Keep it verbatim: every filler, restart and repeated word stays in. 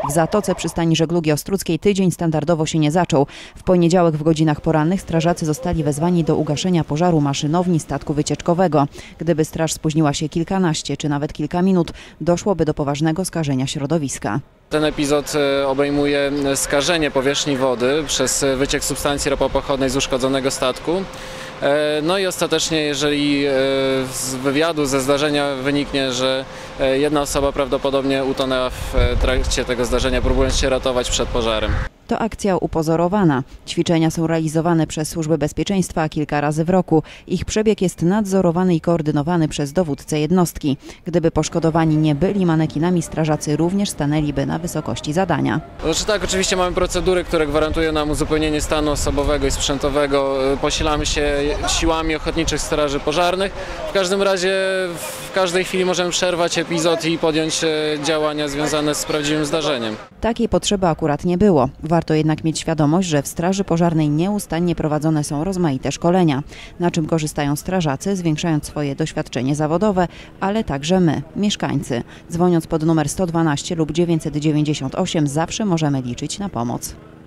W Zatoce przystani żeglugi ostruckiej tydzień standardowo się nie zaczął. W poniedziałek w godzinach porannych strażacy zostali wezwani do ugaszenia pożaru maszynowni statku wycieczkowego. Gdyby straż spóźniła się kilkanaście czy nawet kilka minut, doszłoby do poważnego skażenia środowiska. Ten epizod obejmuje skażenie powierzchni wody przez wyciek substancji ropopochodnej z uszkodzonego statku. No i ostatecznie, jeżeli z wywiadu, ze zdarzenia wyniknie, że jedna osoba prawdopodobnie utonęła w trakcie tego zdarzenia, próbując się ratować przed pożarem. To akcja upozorowana. Ćwiczenia są realizowane przez służby bezpieczeństwa kilka razy w roku. Ich przebieg jest nadzorowany i koordynowany przez dowódcę jednostki. Gdyby poszkodowani nie byli manekinami, strażacy również stanęliby na wysokości zadania. Znaczy tak, oczywiście mamy procedury, które gwarantują nam uzupełnienie stanu osobowego i sprzętowego. Posilamy się siłami ochotniczych straży pożarnych. W każdym razie w każdej chwili możemy przerwać epizod i podjąć działania związane z prawdziwym zdarzeniem. Takiej potrzeby akurat nie było. Warto jednak mieć świadomość, że w Straży Pożarnej nieustannie prowadzone są rozmaite szkolenia, na czym korzystają strażacy, zwiększając swoje doświadczenie zawodowe, ale także my, mieszkańcy. Dzwoniąc pod numer sto dwanaście lub dziewięćset dziewięćdziesiąt osiem zawsze możemy liczyć na pomoc.